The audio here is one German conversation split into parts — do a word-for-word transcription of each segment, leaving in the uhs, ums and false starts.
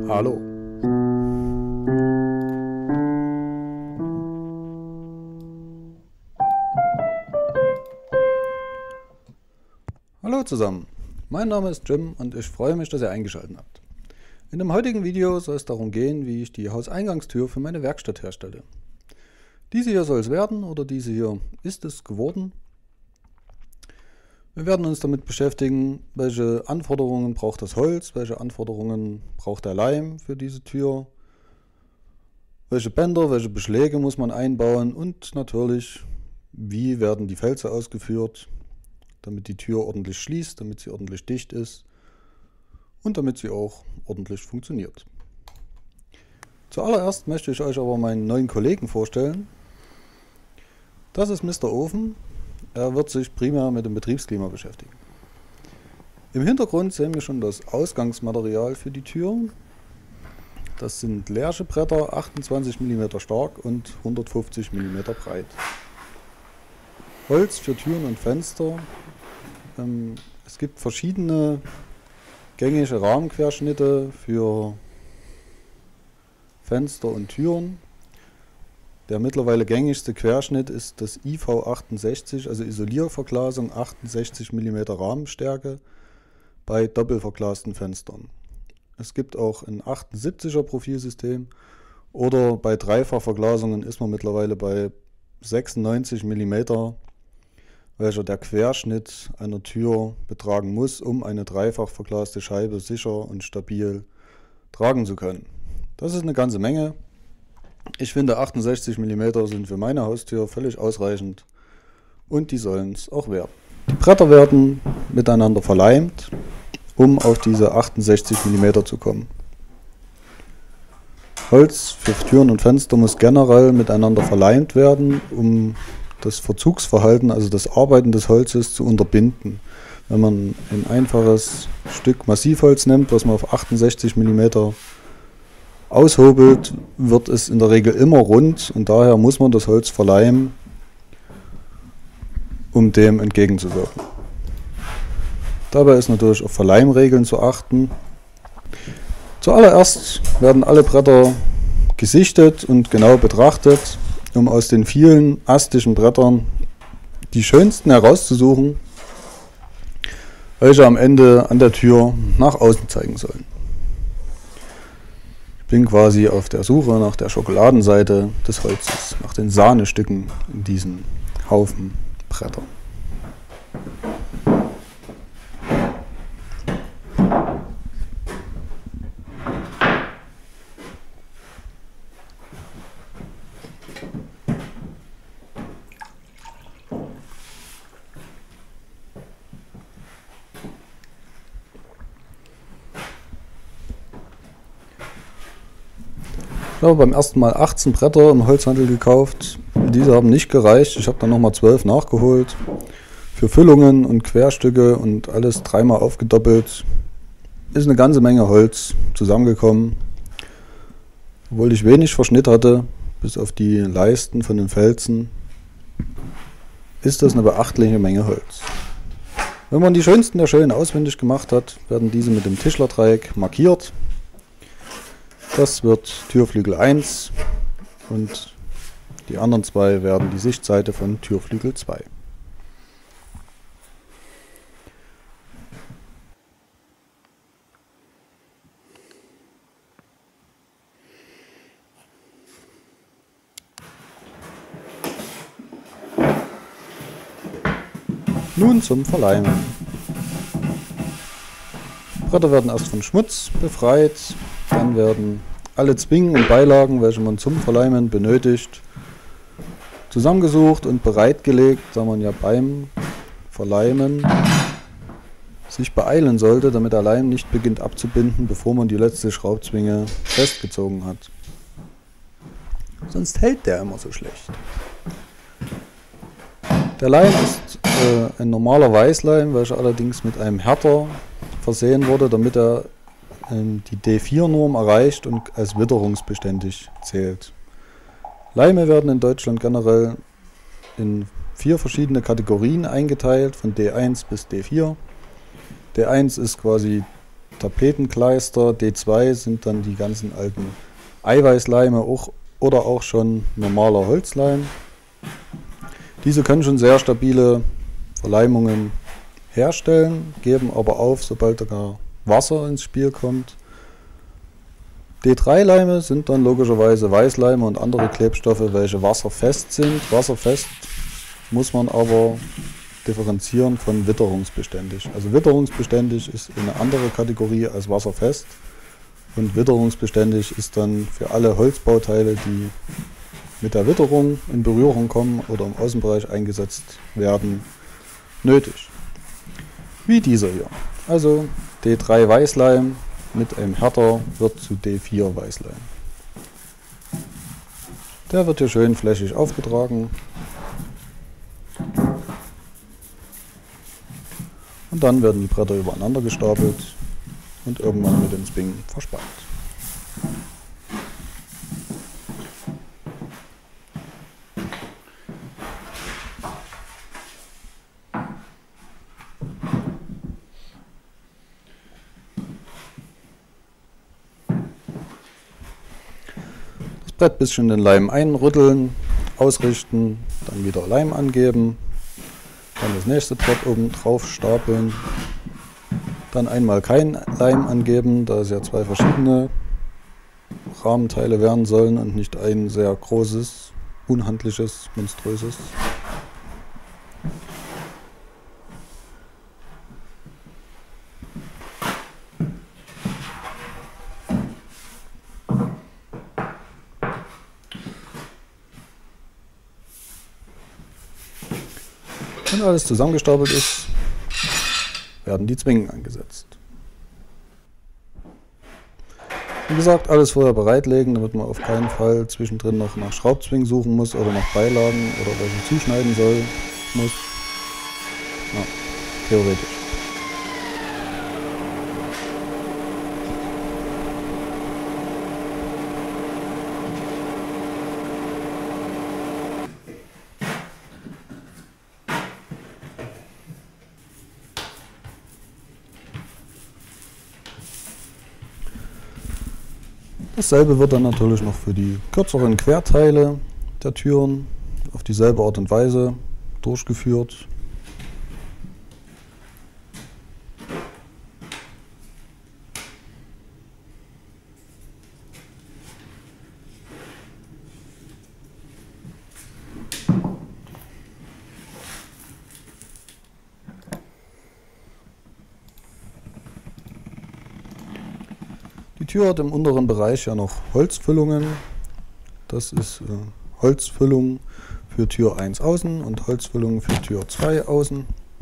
Hallo. Hallo zusammen, mein Name ist Jim und ich freue mich, dass ihr eingeschaltet habt. In dem heutigen Video soll es darum gehen, wie ich die Hauseingangstür für meine Werkstatt herstelle. Diese hier soll es werden oder diese hier ist es geworden. Wir werden uns damit beschäftigen, welche Anforderungen braucht das Holz, welche Anforderungen braucht der Leim für diese Tür, welche Bänder, welche Beschläge muss man einbauen und natürlich, wie werden die Fälze ausgeführt, damit die Tür ordentlich schließt, damit sie ordentlich dicht ist und damit sie auch ordentlich funktioniert. Zuallererst möchte ich euch aber meinen neuen Kollegen vorstellen. Das ist Mister Ofen. Er wird sich primär mit dem Betriebsklima beschäftigen. Im Hintergrund sehen wir schon das Ausgangsmaterial für die Tür. Das sind Lärchebretter, achtundzwanzig Millimeter stark und hundertfünfzig Millimeter breit. Holz für Türen und Fenster. Ähm, es gibt verschiedene gängige Rahmenquerschnitte für Fenster und Türen. Der mittlerweile gängigste Querschnitt ist das I V achtundsechzig, also Isolierverglasung, achtundsechzig Millimeter Rahmenstärke bei doppelverglasten Fenstern. Es gibt auch ein achtundsiebziger Profilsystem oder bei Dreifachverglasungen ist man mittlerweile bei sechsundneunzig Millimeter, welcher der Querschnitt einer Tür betragen muss, um eine dreifach verglaste Scheibe sicher und stabil tragen zu können. Das ist eine ganze Menge. Ich finde achtundsechzig Millimeter sind für meine Haustür völlig ausreichend und die sollen es auch werden. Die Bretter werden miteinander verleimt, um auf diese achtundsechzig Millimeter zu kommen. Holz für Türen und Fenster muss generell miteinander verleimt werden, um das Verzugsverhalten, also das Arbeiten des Holzes zu unterbinden. Wenn man ein einfaches Stück Massivholz nimmt, was man auf achtundsechzig Millimeter aushobelt, wird es in der Regel immer rund und daher muss man das Holz verleimen, um dem entgegenzuwirken. Dabei ist natürlich auf Verleimregeln zu achten. Zuallererst werden alle Bretter gesichtet und genau betrachtet, um aus den vielen astigen Brettern die schönsten herauszusuchen, welche am Ende an der Tür nach außen zeigen sollen. Ich bin quasi auf der Suche nach der Schokoladenseite des Holzes, nach den Sahnestücken in diesen Haufen Bretter. Ich habe beim ersten Mal achtzehn Bretter im Holzhandel gekauft. Diese haben nicht gereicht. Ich habe dann nochmal zwölf nachgeholt. Für Füllungen und Querstücke und alles dreimal aufgedoppelt. Ist eine ganze Menge Holz zusammengekommen. Obwohl ich wenig Verschnitt hatte, bis auf die Leisten von den Felsen, ist das eine beachtliche Menge Holz. Wenn man die schönsten der Schönen auswendig gemacht hat, werden diese mit dem Tischlerdreieck markiert. Das wird Türflügel eins und die anderen zwei werden die Sichtseite von Türflügel zwei. Nun zum Verleimen. Bretter werden erst von Schmutz befreit. Dann werden alle Zwingen und Beilagen, welche man zum Verleimen benötigt, zusammengesucht und bereitgelegt, da man ja beim Verleimen sich beeilen sollte, damit der Leim nicht beginnt abzubinden, bevor man die letzte Schraubzwinge festgezogen hat. Sonst hält der immer so schlecht. Der Leim ist äh, ein normaler Weißleim, welcher allerdings mit einem Härter versehen wurde, damit er die D vier Norm erreicht und als witterungsbeständig zählt. Leime werden in Deutschland generell in vier verschiedene Kategorien eingeteilt, von D eins bis D vier. D eins ist quasi Tapetenkleister. D zwei sind dann die ganzen alten Eiweißleime auch, oder auch schon normaler Holzleim. Diese können schon sehr stabile Verleimungen herstellen, geben aber auf, sobald da Wasser ins Spiel kommt. D drei Leime sind dann logischerweise Weißleime und andere Klebstoffe, welche wasserfest sind. Wasserfest muss man aber differenzieren von witterungsbeständig. Also witterungsbeständig ist eine andere Kategorie als wasserfest und witterungsbeständig ist dann für alle Holzbauteile, die mit der Witterung in Berührung kommen oder im Außenbereich eingesetzt werden, nötig. Wie dieser hier. Also D drei Weißleim mit einem Härter wird zu D vier Weißleim. Der wird hier schön flächig aufgetragen. Und dann werden die Bretter übereinander gestapelt und irgendwann mit den Zwingen verspannt. Das Brett bisschen den Leim einrütteln, ausrichten, dann wieder Leim angeben. Dann das nächste Brett oben drauf stapeln. Dann einmal kein Leim angeben, da es ja zwei verschiedene Rahmenteile werden sollen und nicht ein sehr großes, unhandliches, monströses. Wenn alles zusammengestapelt ist, werden die Zwingen angesetzt. Wie gesagt, alles vorher bereitlegen, damit man auf keinen Fall zwischendrin noch nach Schraubzwingen suchen muss oder nach Beilagen oder welche zuschneiden soll, muss. Ja, theoretisch. Dasselbe wird dann natürlich noch für die kürzeren Querteile der Türen auf dieselbe Art und Weise durchgeführt. Die Tür hat im unteren Bereich ja noch Holzfüllungen. Das ist äh, Holzfüllung für Tür eins außen und Holzfüllung für Tür zwei außen.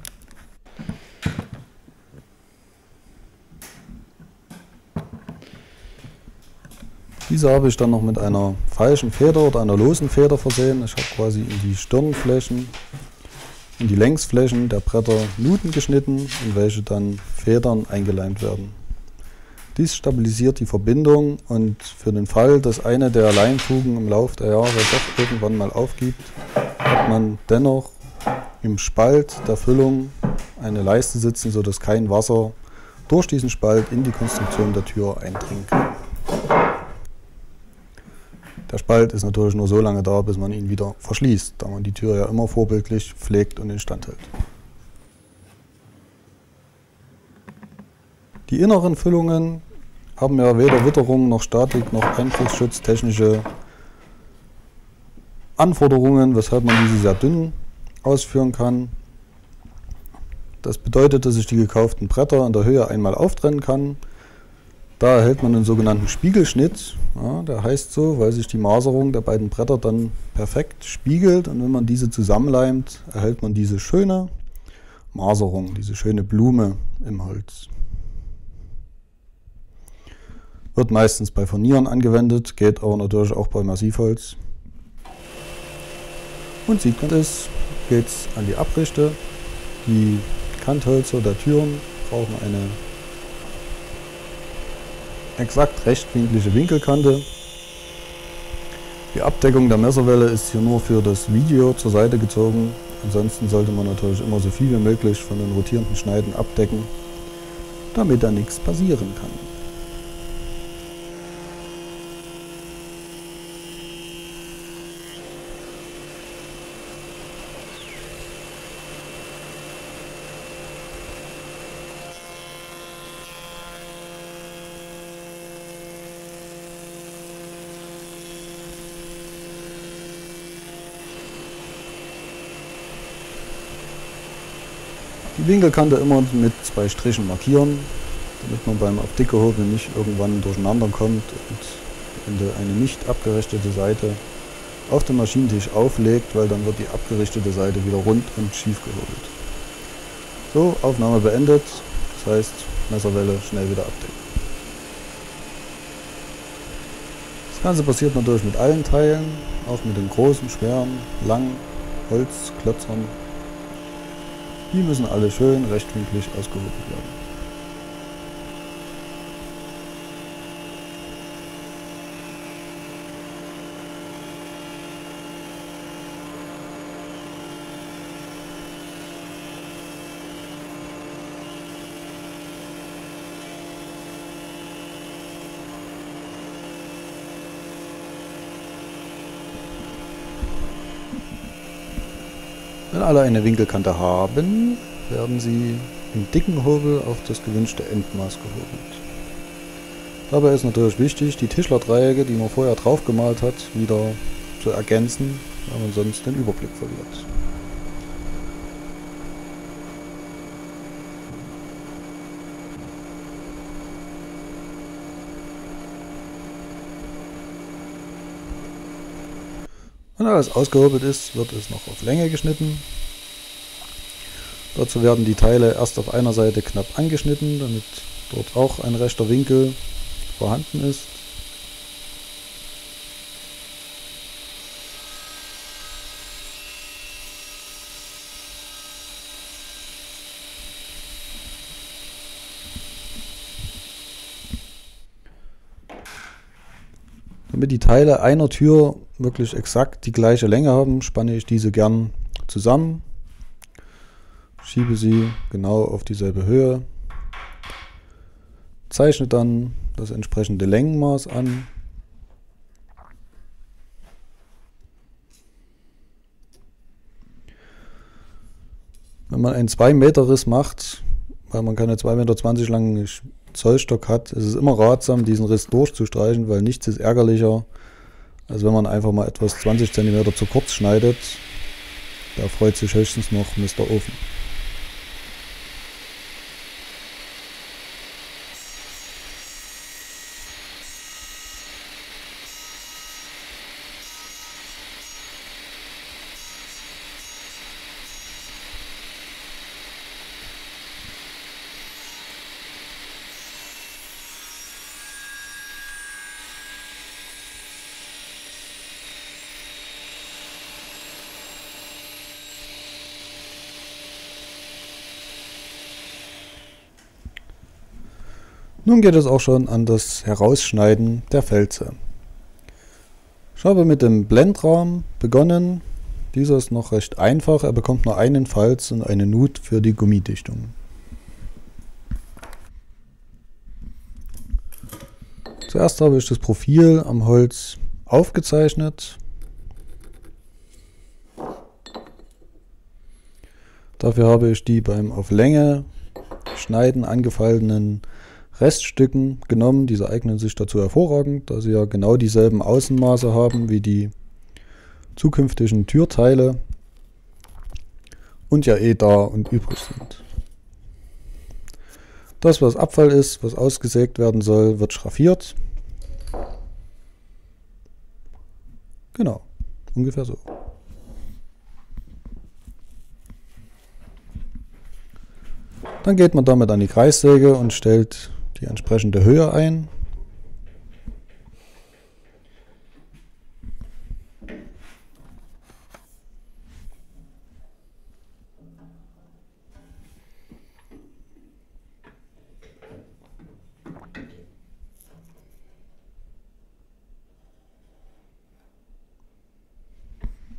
Diese habe ich dann noch mit einer falschen Feder oder einer losen Feder versehen. Ich habe quasi in die Stirnflächen, in die Längsflächen der Bretter Nuten geschnitten, in welche dann Federn eingeleimt werden. Dies stabilisiert die Verbindung und für den Fall, dass eine der Leimfugen im Laufe der Jahre doch irgendwann mal aufgibt, hat man dennoch im Spalt der Füllung eine Leiste sitzen, sodass kein Wasser durch diesen Spalt in die Konstruktion der Tür eindringen kann. Der Spalt ist natürlich nur so lange da, bis man ihn wieder verschließt, da man die Tür ja immer vorbildlich pflegt und instand hält. Die inneren Füllungen haben ja weder Witterung noch Statik noch Einflussschutz technische Anforderungen, weshalb man diese sehr dünn ausführen kann. Das bedeutet, dass ich die gekauften Bretter in der Höhe einmal auftrennen kann. Da erhält man einen sogenannten Spiegelschnitt. Ja, der heißt so, weil sich die Maserung der beiden Bretter dann perfekt spiegelt, und wenn man diese zusammenleimt, erhält man diese schöne Maserung, diese schöne Blume im Holz. Wird meistens bei Furnieren angewendet, geht aber natürlich auch bei Massivholz. Und sieht man es, geht es an die Abrichte. Die Kanthölzer der Türen brauchen eine exakt rechtwinklige Winkelkante. Die Abdeckung der Messerwelle ist hier nur für das Video zur Seite gezogen. Ansonsten sollte man natürlich immer so viel wie möglich von den rotierenden Schneiden abdecken. damit da nichts passieren kann. Die Winkelkante immer mit zwei Strichen markieren, damit man beim auf dicke Hobel nicht irgendwann durcheinander kommt und wenn du eine nicht abgerichtete Seite auf dem Maschinentisch auflegt, weil dann wird die abgerichtete Seite wieder rund und schief gehobelt. So, Aufnahme beendet, das heißt Messerwelle schnell wieder abdecken. Das Ganze passiert natürlich mit allen Teilen, auch mit den großen, schweren, langen Holzklötzern. Die müssen alle schön rechtwinklig ausgehobelt werden. Wenn alle eine Winkelkante haben, werden sie im dicken Hobel auf das gewünschte Endmaß gehobelt. Dabei ist natürlich wichtig, die Tischlerdreiecke, die man vorher drauf gemalt hat, wieder zu ergänzen, weil man sonst den Überblick verliert. Wenn alles ausgehobelt ist, wird es noch auf Länge geschnitten. Dazu werden die Teile erst auf einer Seite knapp angeschnitten, damit dort auch ein rechter Winkel vorhanden ist. Damit die Teile einer Tür wirklich exakt die gleiche Länge haben, spanne ich diese gern zusammen, schiebe sie genau auf dieselbe Höhe, zeichne dann das entsprechende Längenmaß an. Wenn man einen zwei Meter Riss macht, weil man keine zwei Meter zwanzig langen Zollstock hat, ist es immer ratsam, diesen Riss durchzustreichen, weil nichts ist ärgerlicher, als wenn man einfach mal etwas zwanzig Zentimeter zu kurz schneidet. Da freut sich höchstens noch Mister Ofen. Nun geht es auch schon an das Herausschneiden der Felze. Ich habe mit dem Blendrahmen begonnen. Dieser ist noch recht einfach, er bekommt nur einen Falz und eine Nut für die Gummidichtung. Zuerst habe ich das Profil am Holz aufgezeichnet. Dafür habe ich die beim auf Länge schneiden angefallenen Reststücken genommen. Diese eignen sich dazu hervorragend, da sie ja genau dieselben Außenmaße haben wie die zukünftigen Türteile und ja eh da und übrig sind. Das, was Abfall ist, was ausgesägt werden soll, wird schraffiert. Genau, ungefähr so. Dann geht man damit an die Kreissäge und stellt die entsprechende Höhe ein.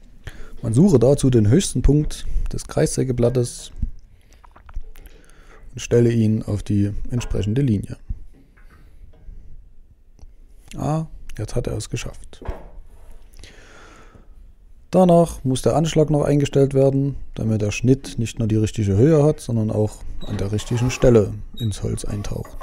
Man suche dazu den höchsten Punkt des Kreissägeblattes und stelle ihn auf die entsprechende Linie. Ah, jetzt hat er es geschafft. Danach muss der Anschlag noch eingestellt werden, damit der Schnitt nicht nur die richtige Höhe hat, sondern auch an der richtigen Stelle ins Holz eintaucht.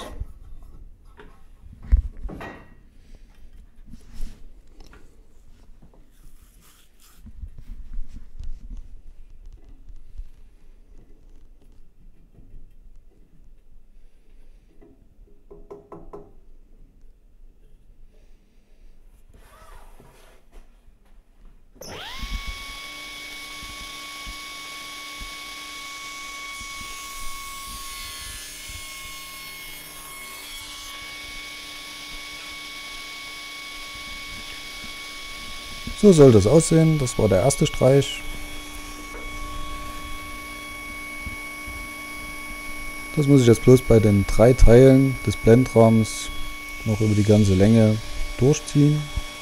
So soll das aussehen. Das war der erste Streich. Das muss ich jetzt bloß bei den drei Teilen des Blendrahmens noch über die ganze Länge durchziehen.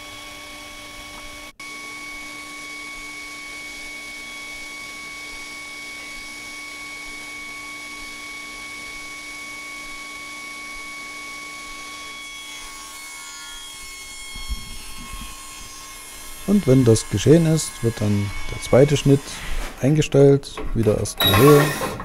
Und wenn das geschehen ist, wird dann der zweite Schnitt eingestellt, wieder erst die Höhe.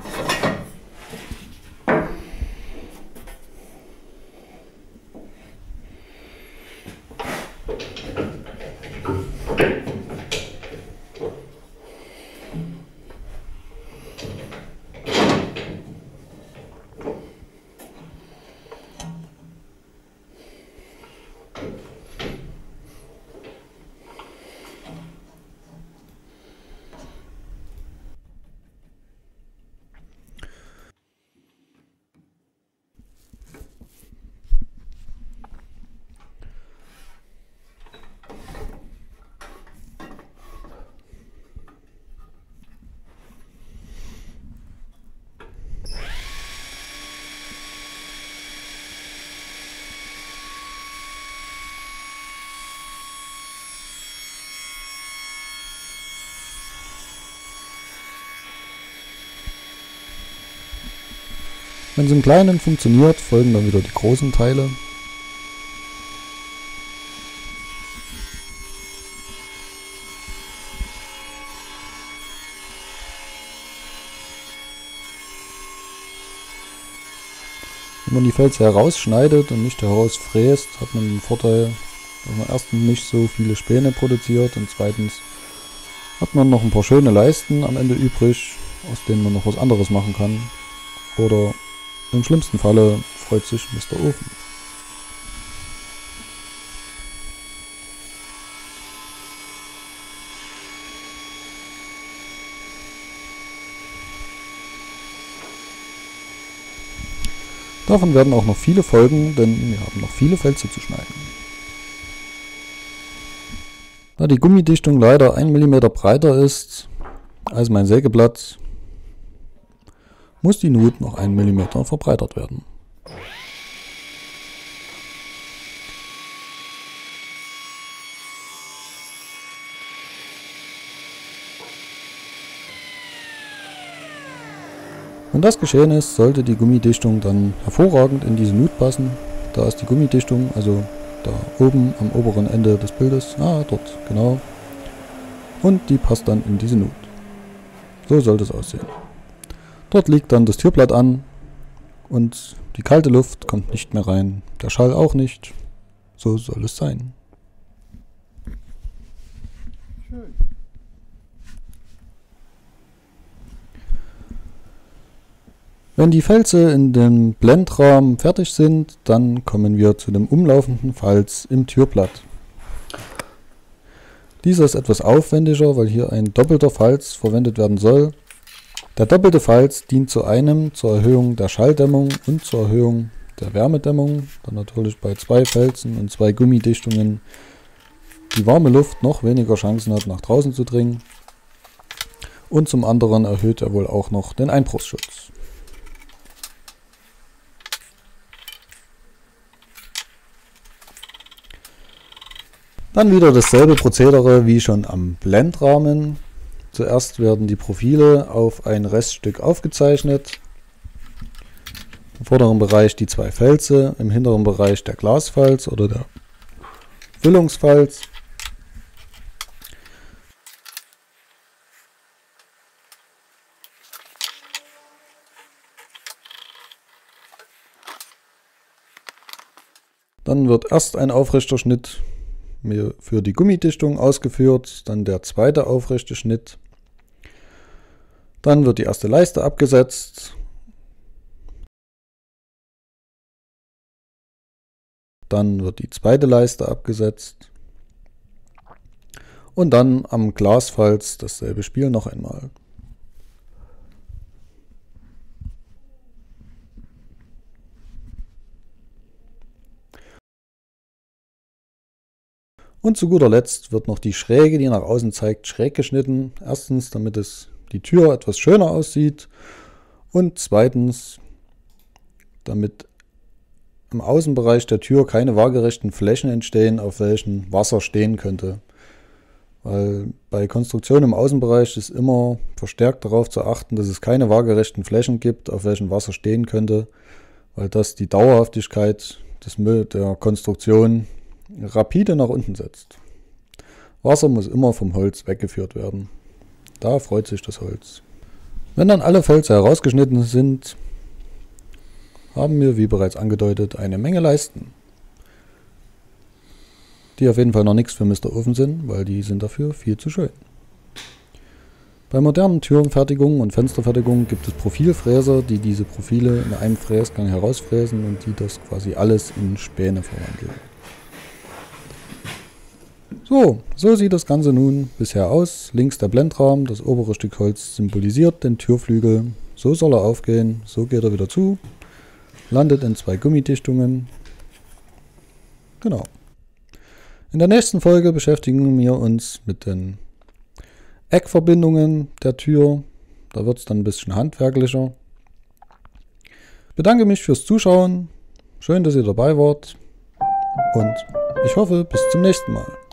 Wenn es im Kleinen funktioniert, folgen dann wieder die großen Teile. Wenn man die Felsen herausschneidet und nicht herausfräst, hat man den Vorteil, dass man erstens nicht so viele Späne produziert und zweitens hat man noch ein paar schöne Leisten am Ende übrig, aus denen man noch was anderes machen kann. Oder im schlimmsten Falle freut sich Mister Ofen. Davon werden auch noch viele folgen, denn wir haben noch viele Felsen zu schneiden. Da die Gummidichtung leider ein Millimeter breiter ist als mein Sägeblatt, muss die Nut noch einen Millimeter verbreitert werden. Wenn das geschehen ist, sollte die Gummidichtung dann hervorragend in diese Nut passen. Da ist die Gummidichtung, also da oben am oberen Ende des Bildes, ah, dort, genau. Und die passt dann in diese Nut. So sollte es aussehen. Dort liegt dann das Türblatt an und die kalte Luft kommt nicht mehr rein, der Schall auch nicht. So soll es sein. Schön. Wenn die Felsen in dem Blendrahmen fertig sind, dann kommen wir zu dem umlaufenden Falz im Türblatt. Dieser ist etwas aufwendiger, weil hier ein doppelter Falz verwendet werden soll. Der doppelte Falz dient zu einem zur Erhöhung der Schalldämmung und zur Erhöhung der Wärmedämmung, dann natürlich bei zwei Felsen und zwei Gummidichtungen die warme Luft noch weniger Chancen hat, nach draußen zu dringen. Und zum anderen erhöht er wohl auch noch den Einbruchsschutz. Dann wieder dasselbe Prozedere wie schon am Blendrahmen. Zuerst werden die Profile auf ein Reststück aufgezeichnet. Im vorderen Bereich die zwei Felze, im hinteren Bereich der Glasfalz oder der Füllungsfalz. Dann wird erst ein aufrechter Schnitt für die Gummidichtung ausgeführt, dann der zweite aufrechte Schnitt. Dann wird die erste Leiste abgesetzt. Dann wird die zweite Leiste abgesetzt. Und dann am Glasfalz dasselbe Spiel noch einmal. Und zu guter Letzt wird noch die Schräge, die nach außen zeigt, schräg geschnitten. Erstens, damit es die Tür etwas schöner aussieht. Und zweitens, damit im Außenbereich der Tür keine waagerechten Flächen entstehen, auf welchen Wasser stehen könnte. Weil bei Konstruktion im Außenbereich ist immer verstärkt darauf zu achten, dass es keine waagerechten Flächen gibt, auf welchen Wasser stehen könnte, weil das die Dauerhaftigkeit des Müll der Konstruktion rapide nach unten setzt. Wasser muss immer vom Holz weggeführt werden. Da freut sich das Holz. Wenn dann alle Felsen herausgeschnitten sind, haben wir, wie bereits angedeutet, eine Menge Leisten, die auf jeden Fall noch nichts für Mister Ofen sind, weil die sind dafür viel zu schön. Bei modernen Türenfertigungen und Fensterfertigungen gibt es Profilfräser, die diese Profile in einem Fräsgang herausfräsen und die das quasi alles in Späne verwandeln. So, so sieht das Ganze nun bisher aus. Links der Blendrahmen, das obere Stück Holz symbolisiert den Türflügel. So soll er aufgehen, so geht er wieder zu. Landet in zwei Gummidichtungen. Genau. In der nächsten Folge beschäftigen wir uns mit den Eckverbindungen der Tür. Da wird es dann ein bisschen handwerklicher. Ich bedanke mich fürs Zuschauen. Schön, dass ihr dabei wart. Und ich hoffe, bis zum nächsten Mal.